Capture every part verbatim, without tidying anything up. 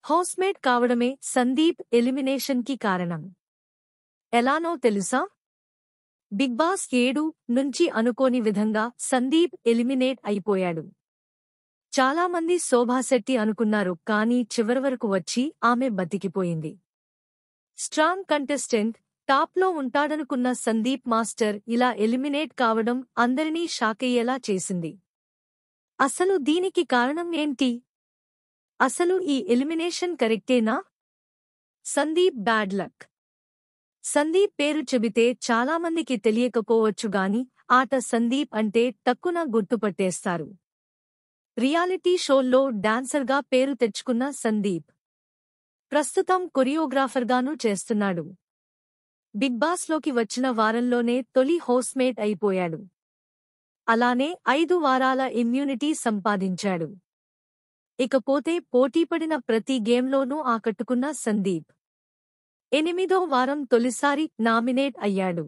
Housemate కావడమే Sandeep elimination కి కారణం. ఎలానో తెలుసా? బిగ్ బాస్ ఏడు నుంచి అనుకోని విధంగా సందీప్ ఎలిమినేట్ అయిపోయాడు. చాలామంది శోభాశెట్టి అనుకున్నారు, కానీ చివరివరకు వచ్చి ఆమె బతికిపోయింది. స్ట్రాంగ్ కంటెస్టెంట్, టాప్లో ఉంటాడనుకున్న సందీప్ మాస్టర్ ఇలా ఎలిమినేట్ కావడం అందరినీ షాకయ్యేలా చేసింది. అసలు దీనికి కారణం ఏంటి? అసలు ఈ ఎలిమినేషన్ కరెక్టేనా? Sandeep bad luck. సందీప్ పేరు చెబితే చాలామందికి తెలియకపోవచ్చుగాని ఆట సందీప్ అంటే టక్కున గుర్తుపట్టేస్తారు. రియాలిటీ షోల్లో డాన్సర్గా పేరు తెచ్చుకున్న సందీప్ ప్రస్తుతం కొరియోగ్రాఫర్గానూ చేస్తున్నాడు. బిగ్ బాస్లోకి వచ్చిన వారంలోనే తొలి హౌస్మేట్ అయిపోయాడు. అలానే ఐదు వారాల ఇమ్యూనిటీ సంపాదించాడు. ఇకపోతే పోటీపడిన ప్రతి గేమ్లోనూ ఆకట్టుకున్న సందీప్ ఎనిమిదో వారం తొలిసారి నామినేట్ అయ్యాడు.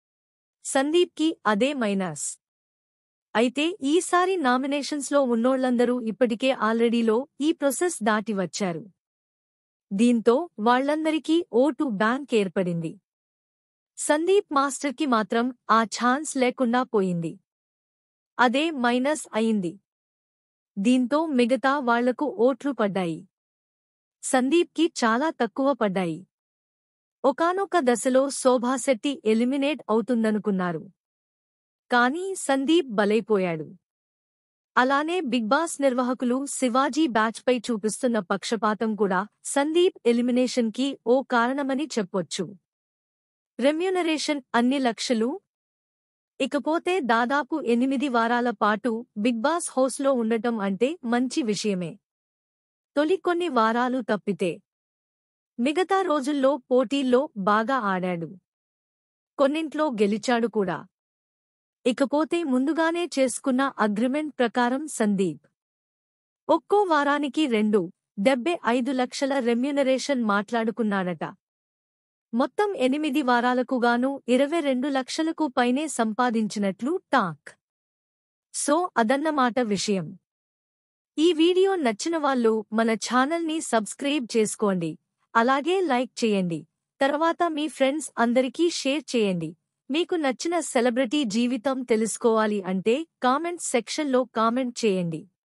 సందీప్కి అదే మైనస్. అయితే ఈసారి నామినేషన్స్లో ఉన్నోళ్లందరూ ఇప్పటికే ఆల్రెడీలో ఈ ప్రాసెస్ దాటి వచ్చారు. దీంతో వాళ్లందరికీ ఓటు బ్యాంక్ ఏర్పడింది. సందీప్ మాస్టర్కి మాత్రం ఆ ఛాన్స్ లేకుండా పోయింది. అదే మైనస్ అయింది. దీంతో మిగతా వాళ్లకు ఓట్లు పడ్డాయి. సందీప్కి చాలా తక్కువ పడ్డాయి. ఒకానొక దశలో శోభాశెట్టి ఎలిమినేట్ అవుతుందనుకున్నారు. కానీ సందీప్ బలైపోయాడు. అలానే బిగ్ బాస్ నిర్వాహకులు శివాజీ బ్యాచ్పై చూపిస్తున్న పక్షపాతం కూడా సందీప్ ఎలిమినేషన్కి ఓ కారణమని చెప్పొచ్చు. రెమ్యూనరేషన్ అన్ని లక్షలు. ఇకపోతే దాదాపు ఎనిమిది వారాల పాటు బిగ్ బాస్ హౌస్లో ఉండటం అంటే మంచి విషయమే. తొలి కొన్ని వారాలు తప్పితే మిగతా రోజుల్లో పోటీల్లో బాగా ఆడాడు. కొన్నింట్లో గెలిచాడు కూడా. ఇకపోతే ముందుగానే చేసుకున్న అగ్రిమెంట్ ప్రకారం సందీప్ ఒక్కో వారానికి రెండు డెబ్బై ఐదు లక్షల రెమ్యూనరేషన్ మాట్లాడుకున్నాడట. మొత్తం ఎనిమిది వారాలకుగాను ఇరవై రెండు లక్షలకు పైనే సంపాదించినట్లు టాక్. సో అదన్నమాట విషయం. ఈ వీడియో నచ్చిన వాళ్ళు మన ఛానల్ని సబ్స్క్రైబ్ చేసుకోండి. అలాగే లైక్ చేయండి. తర్వాత మీ ఫ్రెండ్స్ అందరికీ షేర్ చేయండి. మీకు నచ్చిన సెలబ్రిటీ జీవితం తెలుసుకోవాలి అంటే కామెంట్ సెక్షన్లో కామెంట్ చేయండి.